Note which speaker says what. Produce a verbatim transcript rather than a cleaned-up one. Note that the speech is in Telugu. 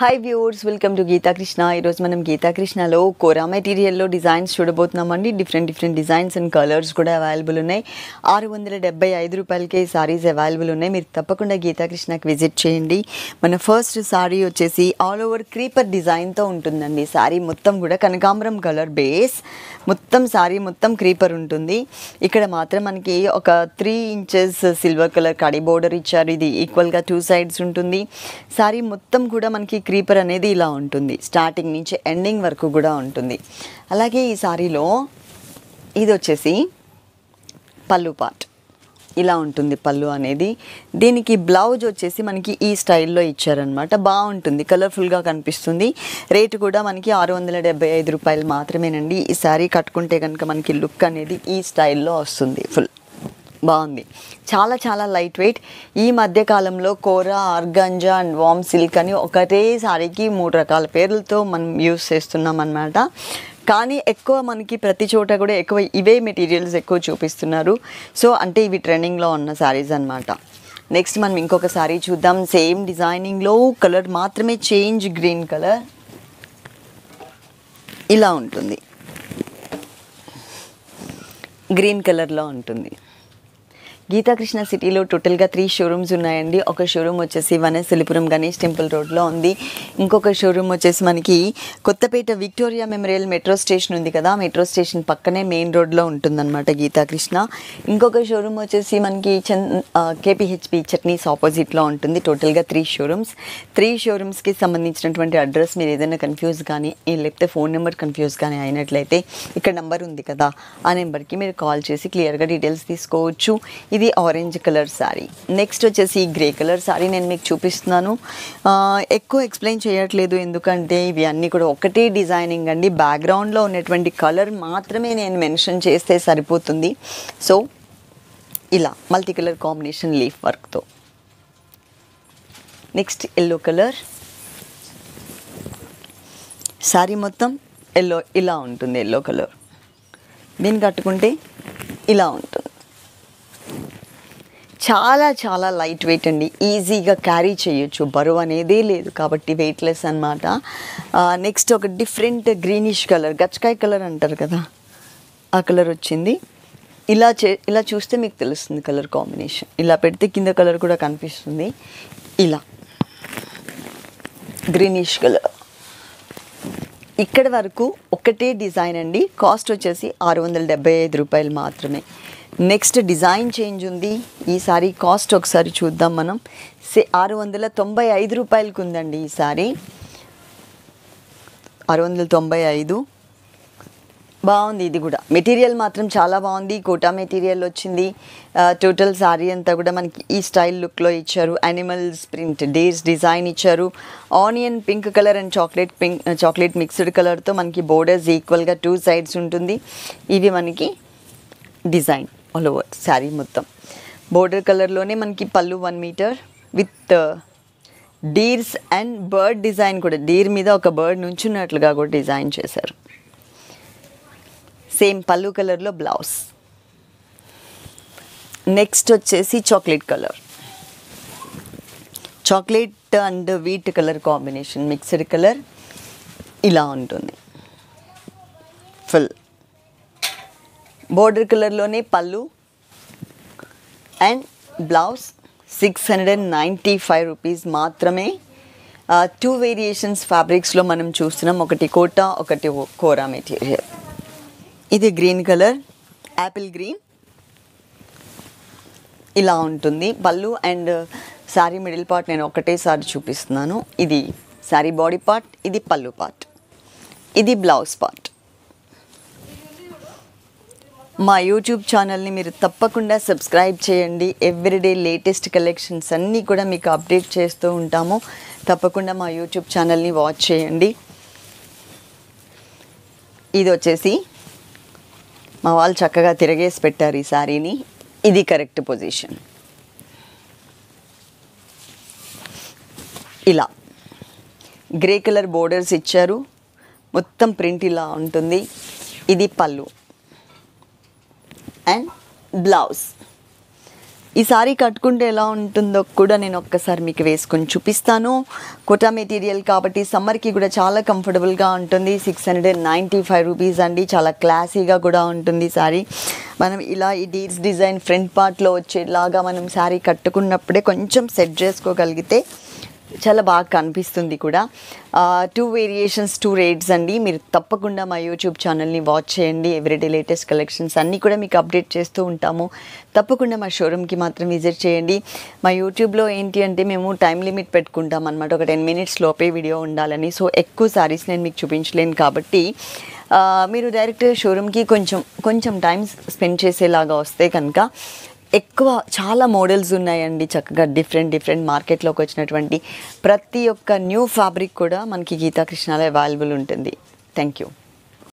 Speaker 1: Hi viewers, welcome to Geetha Krishna. Ee roju manam Geetha Krishna lo Kora material lo designs చూడబోతున్నామండి. different different designs and colors కూడా అవైలబుల్ ఉన్నాయి. ఆరు వందల డెబ్బై ఐదు రూపాయలకే సారీస్ అవైలబుల్ ఉన్నాయి. మీరు తప్పకుండా గీతా కృష్ణకి విజిట్ చేయండి. మన ఫస్ట్ సారీ వచ్చేసి ఆల్ ఓవర్ క్రీపర్ డిజైన్ తో ఉంటుందండి. సారీ మొత్తం కూడా కనకాంబరం కలర్ బేస్, మొత్తం సారీ మొత్తం క్రీపర్ ఉంటుంది. ఇక్కడ మాత్రం మనకి ఒక త్రీ ఇంచెస్ సిల్వర్ కలర్ కడి బోర్డర్ ఇచ్చారు. ఇది ఈక్వల్ గా టూ సైడ్స్ ఉంటుంది. సారీ మొత్తం కూడా మనకి క్రీపర్ అనేది ఇలా ఉంటుంది. స్టార్టింగ్ నుంచి ఎండింగ్ వరకు కూడా ఉంటుంది. అలాగే ఈ సారీలో ఇది వచ్చేసి పళ్ళు పార్ట్ ఇలా ఉంటుంది. పళ్ళు అనేది దీనికి బ్లౌజ్ వచ్చేసి మనకి ఈ స్టైల్లో ఇచ్చారనమాట. బాగుంటుంది, కలర్ఫుల్గా కనిపిస్తుంది. రేటు కూడా మనకి ఆరు వందల డెబ్బై ఐదు రూపాయలు మాత్రమేనండి. ఈ సారీ కట్టుకుంటే కనుక మనకి లుక్ అనేది ఈ స్టైల్లో వస్తుంది. ఫుల్ బాగుంది, చాలా చాలా లైట్ వెయిట్. ఈ మధ్య కాలంలో కోరా, ఆర్గాంజా అండ్ వామ్ సిల్క్ అని ఒకటే సారీకి మూడు రకాల పేర్లతో మనం యూస్ చేస్తున్నాం అన్నమాట. కానీ ఎక్కువ మనకి ప్రతి చోట కూడా ఎక్కువ ఇవే మెటీరియల్స్ ఎక్కువ చూపిస్తున్నారు. సో అంటే ఇవి ట్రెండింగ్లో ఉన్న సారీస్ అన్నమాట. నెక్స్ట్ మనం ఇంకొక సారీ చూద్దాం. సేమ్ డిజైనింగ్లో కలర్ మాత్రమే చేంజ్, గ్రీన్ కలర్ ఇలా ఉంటుంది. గ్రీన్ కలర్లో ఉంటుంది. గీతా కృష్ణ సిటీలో టోటల్గా త్రీ షోరూమ్స్ ఉన్నాయండి. ఒక షోరూమ్ వచ్చేసి వనస్థలిపురం గణేష్ టెంపుల్ రోడ్లో ఉంది. ఇంకొక షోరూమ్ వచ్చేసి మనకి Kothapet Victoria Memorial metro station ఉంది కదా, మెట్రో స్టేషన్ పక్కనే మెయిన్ రోడ్లో ఉంటుందన్నమాట గీతా కృష్ణ. ఇంకొక షోరూమ్ వచ్చేసి మనకి చన్ కేపీహెచ్పి చట్నీస్ ఆపోజిట్లో ఉంటుంది. టోటల్గా త్రీ షోరూమ్స్. త్రీ షోరూమ్స్కి సంబంధించినటువంటి అడ్రస్ మీరు ఏదైనా కన్ఫ్యూజ్ కానీ లేకపోతే ఫోన్ నెంబర్ కన్ఫ్యూజ్ కానీ అయినట్లయితే ఇక్కడ నెంబర్ ఉంది కదా, ఆ నెంబర్కి మీరు కాల్ చేసి క్లియర్గా డీటెయిల్స్ తీసుకోవచ్చు. ఇది ఆరెంజ్ కలర్ శారీ. నెక్స్ట్ వచ్చేసి గ్రే కలర్ శారీ నేను మీకు చూపిస్తున్నాను. ఎక్కువ ఎక్స్ప్లెయిన్ చేయట్లేదు ఎందుకంటే ఇవి అన్నీ కూడా ఒకటే డిజైనింగ్ అండి. బ్యాక్గ్రౌండ్లో ఉన్నటువంటి కలర్ మాత్రమే నేను మెన్షన్ చేస్తే సరిపోతుంది. సో ఇలా మల్టీ కలర్ కాంబినేషన్ లీఫ్ వర్క్తో. నెక్స్ట్ ఎల్లో కలర్ శారీ మొత్తం ఎల్లో ఇలా ఉంటుంది. ఎల్లో కలర్ దీన్ని కట్టుకుంటే ఇలా ఉంటుంది. చాలా చాలా లైట్ వెయిట్ అండి. ఈజీగా క్యారీ చేయొచ్చు, బరువు అనేదే లేదు కాబట్టి వెయిట్లెస్ అనమాట. నెక్స్ట్ ఒక డిఫరెంట్ గ్రీనిష్ కలర్, గచ్చకాయ కలర్ అంటారు కదా, ఆ కలర్ వచ్చింది. ఇలా చే ఇలా చూస్తే మీకు తెలుస్తుంది కలర్ కాంబినేషన్. ఇలా పెడితే కింద కలర్ కూడా కనిపిస్తుంది. ఇలా గ్రీనిష్ కలర్. ఇక్కడ వరకు ఒకటే డిజైన్ అండి. కాస్ట్ వచ్చేసి ఆరు వందల డెబ్బై ఐదు రూపాయలు మాత్రమే. నెక్స్ట్ డిజైన్ చేంజ్ ఉంది. ఈ సారీ కాస్ట్ ఒకసారి చూద్దాం మనం. సే ఆరు వందల తొంభై ఐదు రూపాయలకు ఉందండి ఈ సారీ. ఆరు వందల తొంభై ఐదు. బాగుంది. ఇది కూడా మెటీరియల్ మాత్రం చాలా బాగుంది. కోటా మెటీరియల్ వచ్చింది. టోటల్ సారీ అంతా కూడా మనకి ఈ స్టైల్ లుక్లో ఇచ్చారు. యానిమల్స్ ప్రింట్, డేస్ డిజైన్ ఇచ్చారు. Onion pink colour and chocolate pink chocolate mixed కలర్తో మనకి బోర్డర్స్ ఈక్వల్గా టూ సైడ్స్ ఉంటుంది. ఇవి మనకి డిజైన్ ఆల్ ఓవర్ శారీ మొత్తం. బోర్డర్ కలర్లోనే మనకి pallu one metre with deers and bird design కూడా, డీర్ మీద ఒక బర్డ్ నుంచున్నట్లుగా కూడా డిజైన్ చేశారు. సేమ్ పళ్ళు కలర్లో బ్లౌజ్. నెక్స్ట్ వచ్చేసి chocolate colour, chocolate and wheat colour combination mixed colour ఇలా ఉంటుంది. ఫుల్ బోర్డర్ కలర్లోనే pallu and blouse. Six hundred and ninety five rupees మాత్రమే. టూ వేరియేషన్స్ ఫ్యాబ్రిక్స్లో మనం చూస్తున్నాం. ఒకటి కోటా, ఒకటి కోరా మెటీరియల్. ఇది గ్రీన్ కలర్, యాపిల్ గ్రీన్ ఇలా ఉంటుంది పళ్ళు. అండ్ శారీ మిడిల్ పార్ట్ నేను ఒకటేసారి చూపిస్తున్నాను. ఇది శారీ బాడీ పార్ట్, ఇది పళ్ళు పార్ట్, ఇది బ్లౌజ్ పార్ట్. మా యూట్యూబ్ ఛానల్ని మీరు తప్పకుండా సబ్స్క్రైబ్ చేయండి. ఎవ్రీడే లేటెస్ట్ కలెక్షన్స్ అన్నీ కూడా మీకు అప్డేట్ చేస్తూ ఉంటాము. తప్పకుండా మా యూట్యూబ్ ఛానల్ని వాచ్ చేయండి. ఇది వచ్చేసి మా వాళ్ళు చక్కగా తిరగేసి పెట్టారు ఈ శారీని. ఇది కరెక్ట్ పొజిషన్. ఇలా గ్రే కలర్ బోర్డర్స్ ఇచ్చారు. మొత్తం ప్రింట్ ఇలా ఉంటుంది. ఇది పళ్ళు అండ్ బ్లౌజ్. ఈ సారీ కట్టుకుంటే ఎలా ఉంటుందో కూడా నేను ఒక్కసారి మీకు వేసుకొని చూపిస్తాను. కోటా మెటీరియల్ కాబట్టి సమ్మర్కి కూడా చాలా కంఫర్టబుల్గా ఉంటుంది. Six hundred and ninety five rupees అండి. చాలా క్లాసీగా కూడా ఉంటుంది సారీ. మనం ఇలా ఈ డీర్స్ డిజైన్ ఫ్రంట్ పార్ట్లో వచ్చేలాగా మనం సారీ కట్టుకున్నప్పుడే కొంచెం సెట్ చేసుకోగలిగితే చాలా బాగా కనిపిస్తుంది కూడా. టూ వేరియేషన్స్, టూ రేట్స్ అండి. మీరు తప్పకుండా మా యూట్యూబ్ ఛానల్ని వాచ్ చేయండి. ఎవ్రీడే లేటెస్ట్ కలెక్షన్స్ అన్నీ కూడా మీకు అప్డేట్ చేస్తూ ఉంటాము. తప్పకుండా మా షోరూమ్కి మాత్రం విజిట్ చేయండి. మా యూట్యూబ్లో ఏంటి అంటే మేము టైం లిమిట్ పెట్టుకుంటాం అనమాట. ఒక టెన్ మినిట్స్ లోపే వీడియో ఉండాలని. సో ఎక్కువ సారీస్ నేను మీకు చూపించలేను కాబట్టి మీరు డైరెక్ట్ షోరూమ్కి కొంచెం కొంచెం టైం స్పెండ్ చేసేలాగా వస్తే కనుక ఎక్కువ చాలా మోడల్స్ ఉన్నాయండి. చక్కగా డిఫరెంట్ డిఫరెంట్ మార్కెట్లోకి వచ్చినటువంటి ప్రతి ఒక్క న్యూ ఫ్యాబ్రిక్ కూడా మనకి గీతా కృష్ణలో అవైలబుల్ ఉంటుంది. Thank you.